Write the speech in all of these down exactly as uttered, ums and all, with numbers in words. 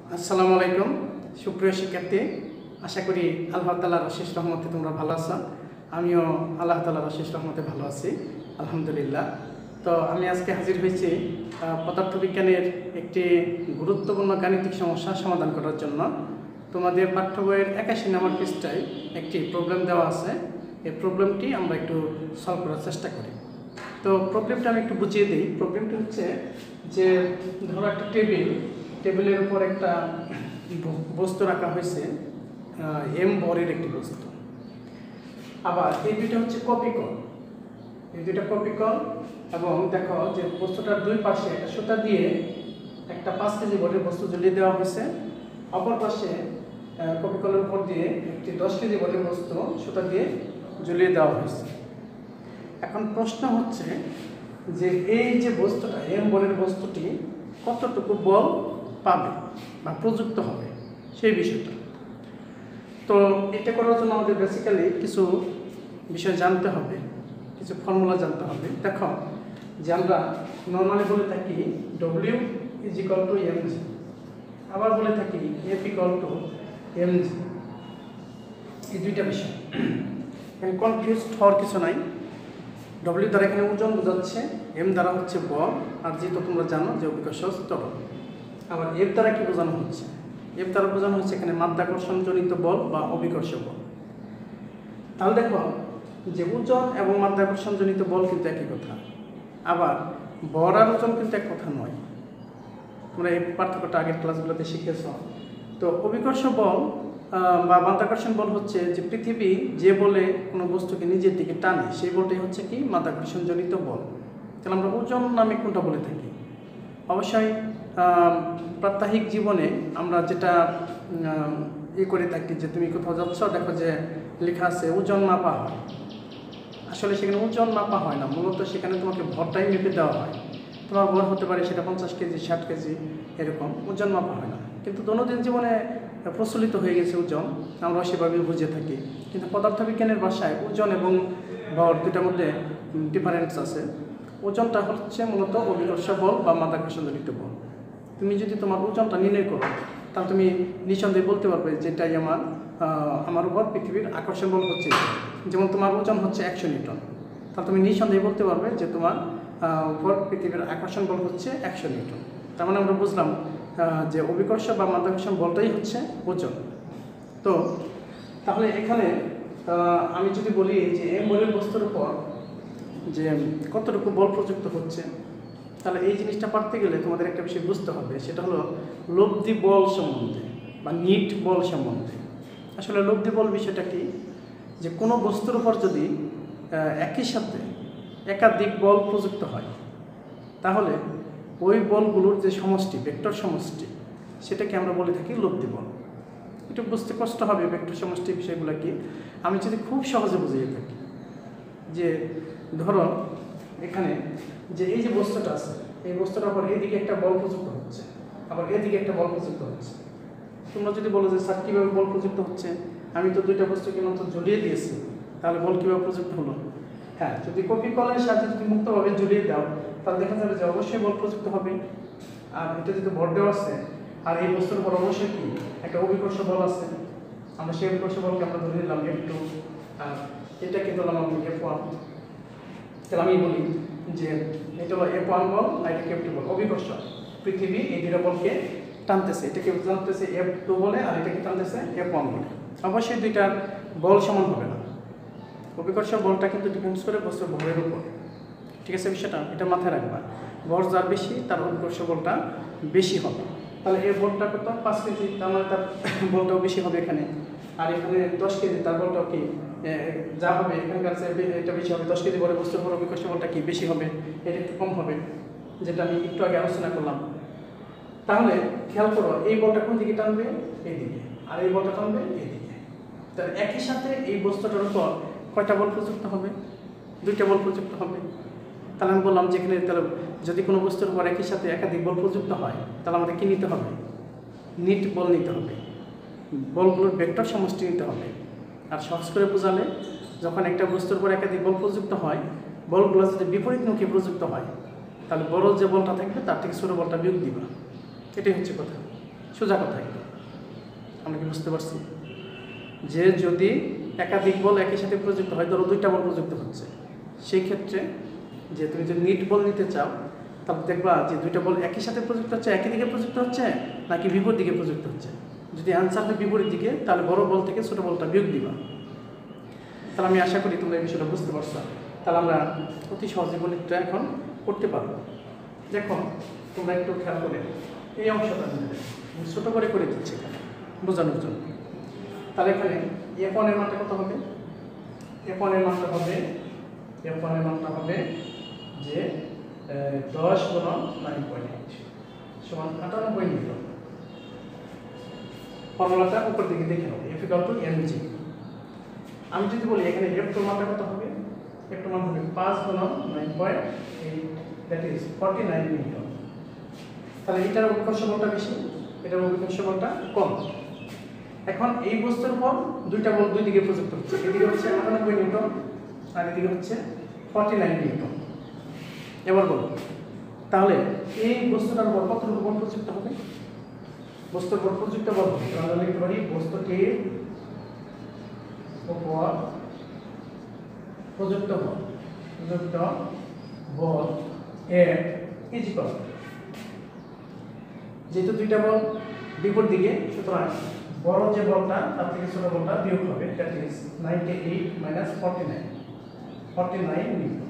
আসসালামু আলাইকুম সুপ্রিয় শিক্ষার্থী, আশা করি আল্লাহ তাআলার অশেষ রহমতে তোমরা ভালো আছো। আমিও আল্লাহ তাআলার অশেষ রহমতে ভালো আছি, আলহামদুলিল্লাহ। তো আমি আজকে হাজির হয়েছি পদার্থবিজ্ঞানের একটি গুরুত্বপূর্ণ গাণিতিক সমস্যা সমাধান করার জন্য। তোমাদের পাঠ্য বইয়ের একাশি নম্বর পৃষ্ঠায় একটি প্রবলেম দেওয়া আছে। এই প্রবলেমটি আমরা একটু সলভ করার চেষ্টা করি। তো প্রবলেমটা আমি একটু বুঝিয়ে দিই। প্রবলেমটি হচ্ছে যে ধরো একটা টেবিল টেবিলের উপর একটা বস্তু রাখা হয়েছে, এম বরের একটি বস্তু। আবার এই দুইটা হচ্ছে কপিকল, এই দুইটা কপিকল। এবং দেখো যে বস্তুটার দুই পাশে একটা সুতা দিয়ে একটা পাঁচ কেজি বরের বস্তু ঝুলিয়ে দেওয়া হয়েছে, অপর পাশে কপিকলের উপর দিয়ে একটি দশ কেজি বরের বস্তু সুতা দিয়ে ঝুলিয়ে দেওয়া হয়েছে। এখন প্রশ্ন হচ্ছে যে এই যে বস্তুটা এম বরের বস্তুটি কতটুকু বল পাবে বা প্রযুক্ত হবে সেই বিষয়টা। তো এটা করার জন্য আমাদের বেসিক্যালি কিছু বিষয় জানতে হবে, কিছু ফর্মুলা জানতে হবে। দেখো যে আমরা নর্মালি বলে থাকি W is equal to M G, আবার বলে থাকি F equal to M G. এই দুইটা বিষয় এখানে কনফিউজ হওয়ার কিছু নাই। ডব্লিউ দ্বারা এখানে ওজন বোঝাচ্ছে, এম দ্বারা হচ্ছে বল, আর জি তো তোমরা জানো যে অভিকর্ষ ত্বরণ। আবার এফ দ্বারা কি বোঝানো হচ্ছে? এফ দ্বারা বোঝানো হচ্ছে এখানে মাধ্যাকর্ষণজনিত বল বা অভিকর্ষ বল। তাহলে দেখো যে ওজন এবং মাধ্যাকর্ষণজনিত বল কিন্তু একই কথা, আবার বল আর ওজন কিন্তু এক কথা নয়। তোমরা এই পার্থক্যটা আগের ক্লাসগুলোতে শিখেছ। তো অভিকর্ষ বল বা মাধ্যাকর্ষণ বল হচ্ছে যে পৃথিবী যে বলে কোনো বস্তুকে নিজের দিকে টানে সেই বলটাই হচ্ছে কি মাধ্যাকর্ষণজনিত বল। তাহলে আমরা ওজন নামে কোনটা বলে থাকি? অবশ্যই প্রাত্যহিক জীবনে আমরা যেটা ই করে থাকি, যে তুমি কোথাও যাচ্ছ, দেখো যে লেখা আছে ওজন মাপা হয়। আসলে সেখানে ওজন মাপা হয় না, মূলত সেখানে তোমাকে ভরটাই মেপে দেওয়া হয়। তোমার ভর হতে পারে সেটা পঞ্চাশ কেজি, ষাট কেজি, এরকম ওজন মাপা হয় না। কিন্তু দৈনন্দিন জীবনে প্রচলিত হয়ে গেছে ওজন, আমরা সেভাবেই বুঝে থাকি। কিন্তু পদার্থবিজ্ঞানের ভাষায় ওজন এবং ভর দুটার মধ্যে ডিফারেন্স আছে। ওজনটা হচ্ছে মূলত অভিকর্ষ বল বা মাধ্যাকর্ষণজনিত বল। তুমি যদি তোমার ওজনটা নির্ণয় করো, তাহলে তুমি নিঃসন্দেহে বলতে পারবে যেটাই আমার আমার উপর পৃথিবীর আকর্ষণ বল হচ্ছে। যেমন তোমার ওজন হচ্ছে একশো নিউটন, তাহলে তুমি নিঃসন্দেহে বলতে পারবে যে তোমার উপর পৃথিবীর আকর্ষণ বল হচ্ছে একশো নিউটন। তার মানে আমরা বুঝলাম যে অভিকর্ষ বা মাধ্যাকর্ষণ বলটাই হচ্ছে ওজন। তো তাহলে এখানে আমি যদি বলি যে এম বলের বস্তুর উপর যে কতটুকু বল প্রযুক্ত হচ্ছে, তাহলে এই জিনিসটা পারতে গেলে তোমাদের একটা বিষয় বুঝতে হবে, সেটা হলো লব্ধি বল সম্বন্ধে বা নিট বল সম্বন্ধে। আসলে লব্ধি বল বিষয়টা কি? যে কোনো বস্তুর উপর যদি একই সাথে একাধিক বল প্রযুক্ত হয়, তাহলে ওই বলগুলোর যে সমষ্টি, ভেক্টর সমষ্টি, সেটাকে আমরা বলে থাকি লব্ধি বল। একটু বুঝতে কষ্ট হবে ভেক্টর সমষ্টি বিষয়গুলো কি। আমি যদি খুব সহজে বুঝিয়ে থাকি, যে ধরো এখানে যে এই যে বস্তুটা আছে, এই বস্তুটার উপর এদিকে একটা বল প্রযুক্ত হচ্ছে, আবার এদিকে একটা বল প্রযুক্ত হচ্ছে। তোমরা যদি বলো যে স্যার কীভাবে বল প্রযুক্ত হচ্ছে, আমি তো দুইটা বস্তুকে মাত্র ঝুলিয়ে দিয়েছি, তাহলে বল কীভাবে প্রযুক্ত হলো? হ্যাঁ, যদি কপিকলের সাথে যদি মুক্তভাবে ঝুলিয়ে দাও, তাহলে দেখা যাবে যে অবশ্যই বল প্রযুক্ত হবে। আর এটা যদি ভর দেওয়া আছে, আর এই বস্তুর উপর অবশ্যই কি একটা অভিকর্ষ বল আছে, আমরা সেই অভিকর্ষ বলকে আমরা ধরে নিলাম এফ টু, আর এটাকে ধরলাম আমি এফ ওয়ান। তাহলে আমি বলি যে এটা হলো এফ ওয়ান বল আর এটাকে এফ টু বল। অভিকর্ষ পৃথিবী এই দুটো বলকে টানতেছে, এটাকে টানতেছে এফ টু বলে, আর এটাকে টানতেছে এফ ওয়ান বলে। অবশ্যই দুইটার বল সমান হবে না। অভিকর্ষ বলটা কিন্তু ডিপেন্ডস করে বস্তুর ভরের উপর। ঠিক আছে, বিষয়টা এটা মাথায় রাখবা। ভর যার বেশি তার অভিকর্ষ বলটা বেশি হবে। তাহলে এই বলটা কত? পাঁচ কেজি, তার মানে তার বলটাও বেশি হবে এখানে। আর এখানে দশ কেজি, তার বলটাও কি যা হবে এখানকার এটা বেশি হবে। দশ কেজি বলে বস্তুর উপর অভিকর্ষ বলটা কি বেশি হবে, এটা একটু কম হবে, যেটা আমি একটু আগে আলোচনা করলাম। তাহলে খেয়াল করো, এই বলটা কোন দিকে টানবে? এইদিকে, আর এই বলটা টানবে এইদিকে। তাহলে একই সাথে এই বস্তুটার উপর কয়টা বল প্রযুক্ত হবে? দুইটা বল প্রযুক্ত হবে। তাহলে আমি বললাম যেখানে তাহলে যদি কোনো বস্তুর উপর একই সাথে একাধিক বল প্রযুক্ত হয়, তাহলে আমাদের কী নিতে হবে? নিট বল নিতে হবে, বলগুলোর ভেক্টর সমষ্টি নিতে হবে। আর সহজ করে বোঝালে, যখন একটা বস্তুর উপর একাধিক বল প্রযুক্ত হয়, বলগুলো যদি বিপরীতমুখী প্রযুক্ত হয়, তাহলে বড় যে বলটা থাকবে তার থেকে ছোটো বলটা বিয়োগ দিবা। এটাই হচ্ছে কথা। সোজা কথা এটা, আমরা কি বুঝতে পারছি? যে যদি একাধিক বল একই সাথে প্রযুক্ত হয়, ধরো দুইটা বল প্রযুক্ত হচ্ছে, সেই ক্ষেত্রে যে তুমি যদি নিট বল নিতে চাও তাহলে দেখবা যে দুইটা বল একই সাথে প্রযুক্ত হচ্ছে, একই দিকে প্রযুক্ত হচ্ছে নাকি বিপরীত দিকে প্রযুক্ত হচ্ছে। যদি অ্যান্সার হয় বিপরীত দিকে, তাহলে বড় বল থেকে ছোটো বলটা বিয়োগ দিবা। তাহলে আমি আশা করি তোমরা এই বিষয়টা বুঝতে পারছো। তাহলে আমরা অতি সহজে গণিতটা এখন করতে পারবো। দেখো তোমরা একটু খেয়াল করে এই অংশটা ছোটো করে করে দিচ্ছি এখানে বোঝানোর জন্য। তাহলে এখানে এফ ওয়ানের মানটা কত হবে? এফ ওয়ানের মানটা হবে এফ ওয়ানের মানটা হবে যে দশ গুণন নাইন পয়েন্ট এইট সমান আটানব্বই নিউটন। ফর্মুলাটা উপর দিকে দেখে নেবো, F equal to M G. আমি যদি বলি এখানে এফ টুর মানটা কত হবে? এফ টুর মান হবে পাঁচ গুণন nine point eight, that is forty nine newton. তাহলে এটার অভিকর্ষ বলটা বেশি, এটার অভিকর্ষ বলটা কম। এখন এই বস্তুর উপর দুইটা বল দুই দিকে প্রযুক্ত হচ্ছে, এদিকে হচ্ছে আটানব্বই নিউটন আর এদিকে হচ্ছে ফর্টি নাইন নিউটন। এবার বলো তাহলে এই বস্তুটার উপর কতটুকু বল প্রযুক্ত হবে? বস্তুর উপর প্রযুক্ত বল হবে, আমরা লিখতে পারি বস্তুটির উপর প্রযুক্ত বল প্রযুক্ত বল এফ ইজ ইকুয়াল, যেহেতু দুইটা বল বিপরীত দিকে, সুতরাং বড় যে বলটা তার থেকে ছোট বলটা বিয়োগ হবে, that is ninety eight minus forty nine, forty nine newton.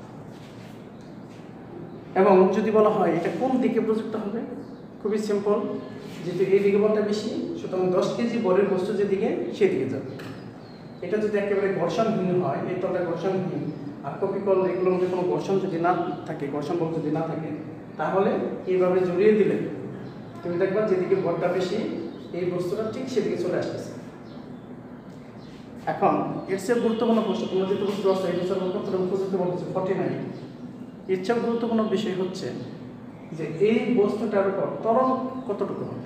এবং যদি বলা হয় এটা কোন দিকে প্রযুক্ত হবে, খুবই সিম্পল, যেহেতু এই দিকে বলটা বেশি, সুতরাং দশ কেজি বলের বস্তু যেদিকে সেদিকে যাবে। এটা যদি একেবারে ঘর্ষণহীন হয়, এই তলটা ঘর্ষণহীন আর কপিকল এগুলোর মধ্যে কোনো ঘর্ষণ যদি না থাকে, ঘর্ষণ বল যদি না থাকে, তাহলে এইভাবে জড়িয়ে দিলে তুমি দেখবা যেদিকে বলটা বেশি এই বস্তুটা ঠিক সেদিকে চলে আসতেছে। এখন এর চেয়ে গুরুত্বপূর্ণ প্রশ্ন, তোমরা যেহেতু বুঝতে পারছো এই বছর কতটা উপযুক্ত বলতেছে ফর্টি নাইন, এর চেয়ে গুরুত্বপূর্ণ বিষয় হচ্ছে যে এই বস্তুটার উপর ত্বরণ কতটুকু হবে,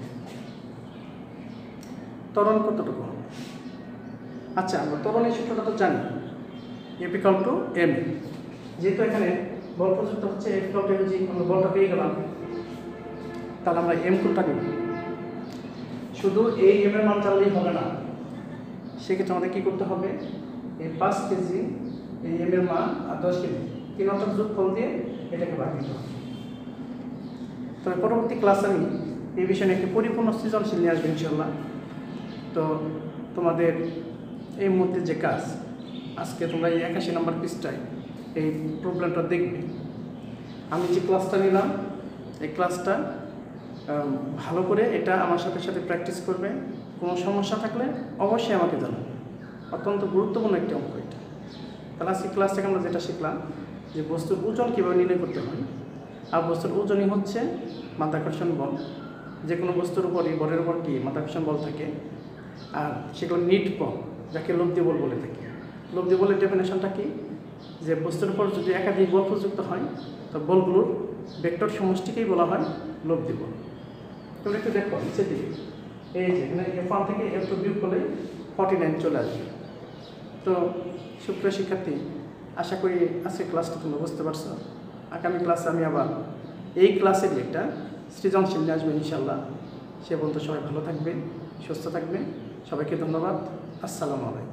ত্বরণ কতটুকু হবে। আচ্ছা, আমরা ত্বরণের সূত্রটা তো জানি, এফ ইকুয়াল টু এম। যেহেতু এখানে বল প্রযুক্ত হচ্ছে F equal to M G, আমরা বলটা পেয়ে গেলাম, তাহলে আমরা এম কোনটা নেব? শুধু এই এম এর মান জানলেই হবে না, সেক্ষেত্রে আমাদের কী করতে হবে? এই পাঁচ কেজি এই এম এর মান আর দশ কেজি তিন অর্থাৎ যোগফল দিয়ে এটাকে ভাগ দিতে হবে। তবে পরবর্তী ক্লাসে আমি এই বিষয়ে একটি পরিপূর্ণ সৃজনশীল নিয়ে আসবো ইনশাল্লাহ। তো তোমাদের এই মুহূর্তে যে কাজ, আজকে তোমরা এই একাশি নম্বর পৃষ্ঠায় এই প্রবলেমটা দেখবে। আমি যে ক্লাসটা নিলাম এই ক্লাসটা ভালো করে এটা আমার সাথে সাথে প্র্যাকটিস করবে। কোনো সমস্যা থাকলে অবশ্যই আমাকে জানাবে, অত্যন্ত গুরুত্বপূর্ণ একটি অঙ্ক এটা। তাহলে আজকে ক্লাস থেকে আমরা যেটা শিখলাম যে বস্তুর ওজন কীভাবে নির্ণয় করতে হয়, আর বস্তুর ওজনই হচ্ছে মাধ্যাকর্ষণ বল। যে কোনো বস্তুর উপরই বলের উপর কি মাধ্যাকর্ষণ বল থাকে, আর সেগুলো নিট বল, যাকে লব্ধি বল বলে থাকি। লব্ধি বলের ডেফিনেশনটা কি? যে বস্তুর উপর যদি একাধিক বল প্রযুক্ত হয় তো বলগুলোর ভেক্টর সমষ্টিকেই বলা হয় লব্ধি বল। তোমরা একটু দেখো নিচের দিকে, এই যে এখানে এফ ওয়ান থেকে এফ টু বিয়োগ করলে ফর্টি নাইন চলে আসবে। তো সুপ্রিয় শিক্ষার্থী, আশা করি আজকের ক্লাসটা তোমরা বুঝতে পারছো। আগামী ক্লাসে আমি আবার এই ক্লাসের একটা সৃজনশীল নিয়ে আসবেন ইনশাল্লাহ। সে পর্যন্ত সবাই ভালো থাকবেন, সুস্থ থাকবেন। সবাইকে ধন্যবাদ। আসসালামু আলাইকুম।